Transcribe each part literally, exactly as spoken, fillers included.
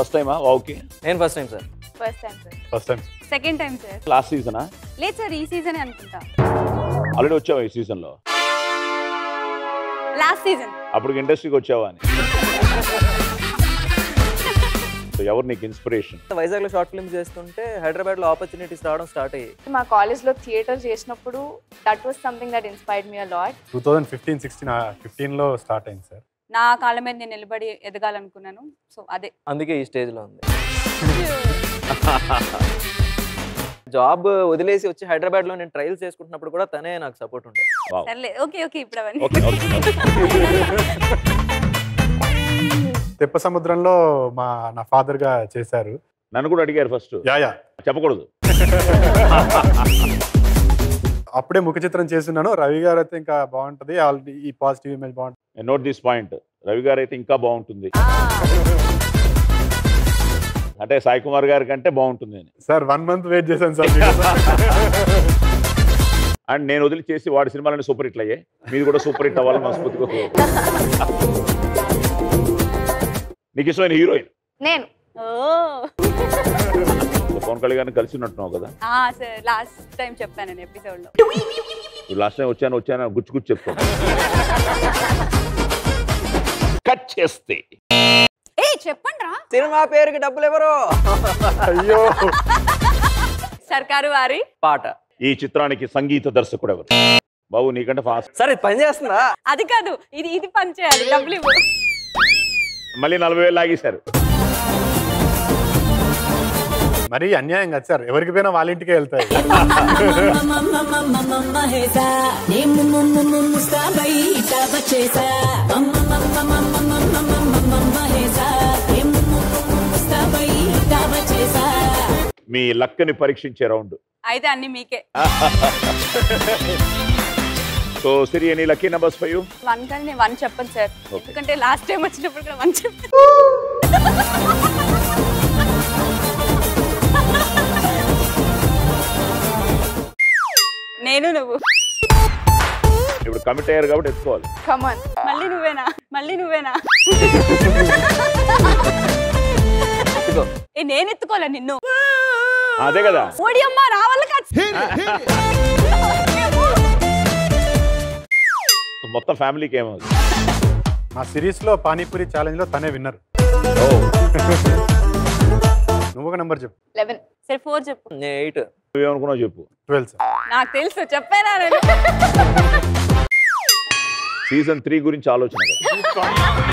First టైమా వావ్కి? నేను first time sir. First time sir. First time. Second time sir. Last సీజనా? లేదు సార్, ఈ సీజన్ అనుకుంటా. ఆల్రెడీ వచ్చావా ఈ సీజన్ లో? Last season. అప్పుడు ఇండస్ట్రీకి వచ్చావా అని. ఎవరు నీకు ఇన్స్పిరేషన్? వైజాగ్ లో షార్ట్ ఫిల్మ్స్ చేస్తుంటే హైదరాబాద్ లో ఆపర్చునిటీస్ రావడం స్టార్ట్ అయ్యాయి. మా కాలేజ్ లో థియేటర్ చేసినప్పుడు that was something that inspired me a lot. Two thousand fifteen sixteen fifteen లో స్టార్ట్ అయింది సార్. నా కాళ్ళ మీద నేను నిలబడి ఎదగాలనుకున్నాను. సో అదే అందుకే ఈ స్టేజ్ లో ఉంది. జాబ్ వదిలేసి వచ్చి హైదరాబాద్ లో నేను ట్రయల్స్ చేసుకుంటున్నప్పుడు కూడా తనే నాకు సపోర్ట్ ఉండే. సర్లే, ఓకే ఓకే ఇప్పుడు అవన్నీ. తెప్ప సముద్రంలో మా నా ఫాదర్ గా చేశారు. నన్ను కూడా అడిగారు ఫస్ట్. యా యా చెప్పకూడదు. అప్పుడే ముఖ చిత్రం చేస్తున్నాను. రవి గారు అయితే ఇంకా బాగుంటది, ఆల్రెడీ ఈ పాజిటివ్ ఇమేజ్ బాగుంటుంది. Note this point, Ravi garu అయితే ఇంకా బాగుంటుంది అంటే సాయి కుమార్ గారి కంటే బాగుంటుంది అని. సార్ వన్ మంత్ వెయిట్ చేశాను సార్. అండ్ నేను వదిలి చేసి వాడి సినిమాలన్నీ సూపర్ హిట్లు అయ్యాయి. మీరు కూడా సూపర్ హిట్ అవ్వాలని మనస్ఫూర్తిగా. నీకు ఇష్టమైన హీరోయిన్? నేను. పవన్ కళ్యాణ్ గారిని కలిసి ఉన్నట్టున్నావు కదా? సార్ లాస్ట్ టైం చెప్పాను నేను ఎపిసోడ్ లో. లాస్ట్ టైం వచ్చాను వచ్చాను గుచ్చి గుచ్చి చెప్తాను. కట్ చేస్తే చెప్పండి రా. సినిమా పేరుకి డబ్బులు ఎవరు? అయ్యో. సర్కారు వారి పాట. ఈ చిత్రానికి సంగీత దర్శకుడు ఎవరు? బాబు నీకంటే ఫాస్ట్. సరే ఇది పని చేస్తుందా? అది కాదు, ఇది ఇది పని చేయాలి. డబ్బులు ఇవ్వు. మళ్ళీ నలభై వేలు లాగేశారు. మరి అన్యాయం కదా సార్, ఎవరికి పోయినా వాళ్ళ ఇంటికే వెళ్తాయి. మీ లక్కని పరీక్షించే రౌండ్ అయితే అన్ని మీకే. So Siri, any lucky numbers for you? One కానీ నేను వన్ చెప్పను సార్, ఎందుకంటే లాస్ట్ టైం వచ్చినప్పుడు కూడా వన్ చెప్పాను. నేను నువ్వు ఇప్పుడు కమిట్ అయ్యారు కాబట్టి ఎత్తుకోవాలి. కమాన్. మళ్ళీ నువ్వేనా? మళ్ళీ నువ్వేనా? ఏ నేను ఎత్తుకోలే నిన్ను. అదే కదా. ఓడి అమ్మ రావాల. మొత్తం ఫ్యామిలీకి ఏమవుతుంది? మా సిరీస్ లో పానీపూరి ఛాలెంజ్ లో తనే విన్నర్. నువ్వు ఒక నెంబర్ చెప్పు. లెవెన్. సరే ఫోర్ చెప్పు. నేను ఎయిట్. నువ్వేమనుకున్నావు చెప్పు. Twelve sir. నాకు తెలుసు, చెప్పానా? సీజన్ త్రీ గురించి ఆలోచన కదా.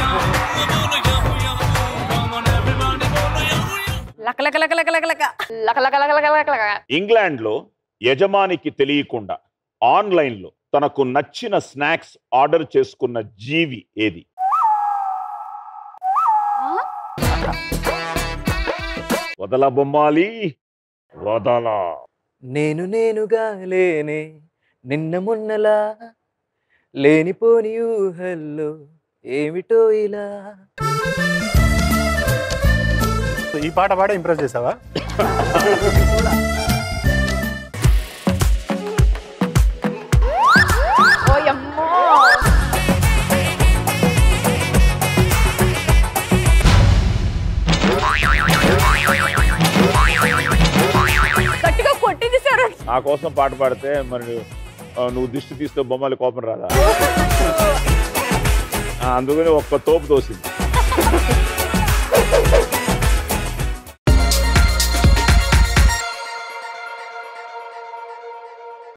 ఇంగ్లాండ్ లో యజమానికి తెలియకుండా ఆన్లైన్ లో తనకు నచ్చిన స్నాక్స్ ఆర్డర్ చేసుకున్న జీవి ఏది? వదల బొమ్మాలి, వదల. నేను నేనుగా లేనే నిన్న మొన్నలా, లేనిపోని ఊహల్లో ఏమిటో ఇలా. ఈ పాట పాడే ఇంప్రెస్ చేసావా? గట్టిగా కొట్టింది సార్. నా కోసం పాట పాడితే మరి నువ్వు దిష్టి తీస్తే బొమ్మలు కోపం రాదా? అందుకని ఒక్క తోపు దోసింది.